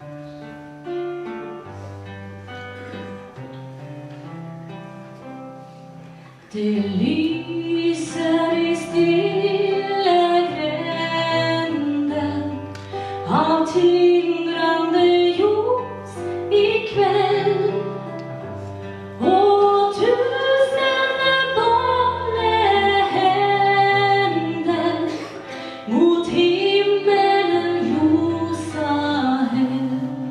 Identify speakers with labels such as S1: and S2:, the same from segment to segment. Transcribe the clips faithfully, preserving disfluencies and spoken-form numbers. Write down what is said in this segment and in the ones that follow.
S1: Det lyser i stille gränder av tindrande ljus i kväll, och tusen barnehänder mot himmelen rosa häll.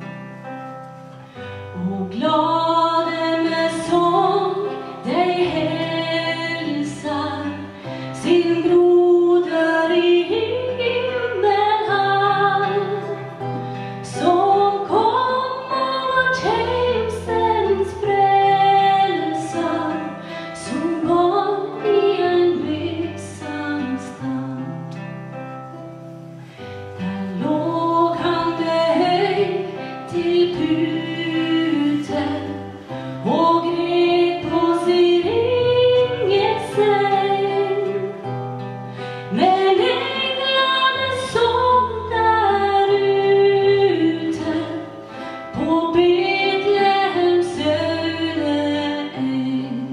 S1: Och glade med sång dig hälsar sin broder i himmelhall, som kom och var kejsarens frälsar, som barn i en växan stad. Där låg han böjd till puten och grep på sin ringesäng. Men änglarna sång där ute på Betlehems öde äng.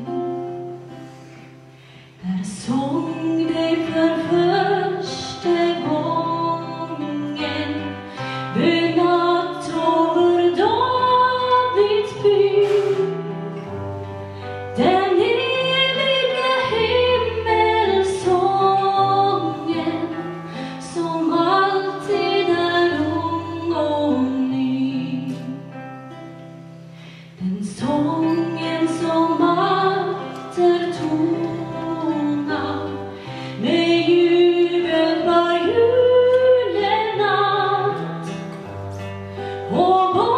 S1: Där sång de för första gången bönat över Davids by. Den eviga himmelsången som alltid är ung och ny. Den sången som alltid tonar med jubel var julenatt, och